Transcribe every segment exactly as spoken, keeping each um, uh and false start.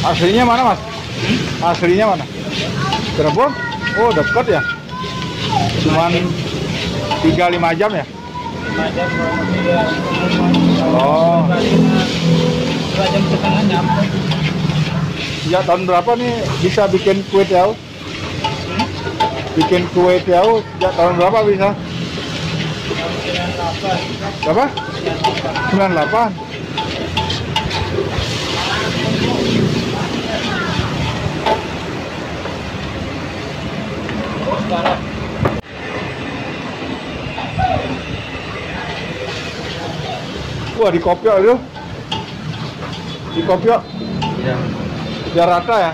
Aslinya mana, Mas? Aslinya mana? Cirebon? Oh, dekat ya. Cuman tiga lima jam ya? lima jam kurang lebih ya. Oh. dua jam setengah nyampe. Ya tahun berapa nih bisa bikin kue tiaw? Bikin kue tiaw ya tahun berapa bisa? Berapa? sembilan puluh delapan. Wah, di kopiok itu. Di kopiok. Ya. Biar rata ya.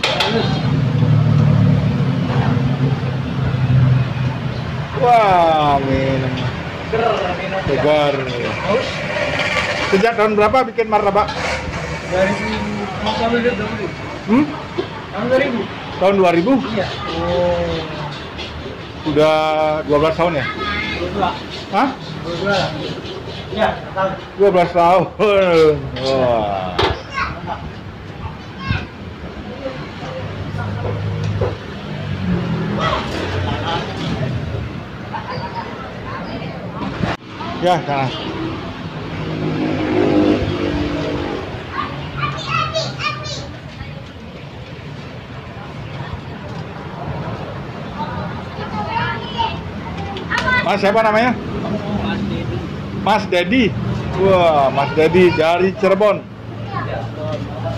Wah, minum. Segar. Sejak tahun berapa bikin martabak? Dari tahun dua ribu. Hmm? Tahun dua ribu. Tahun dua ribu? Iya. Oh. Udah dua belas tahun ya? dua puluh dua. Hah? dua puluh dua. Ya, tahun. dua belas tahun. Wah. Ya, sana. Mas siapa namanya? Mas Dedi. Wah, Mas Dedi dari Cirebon.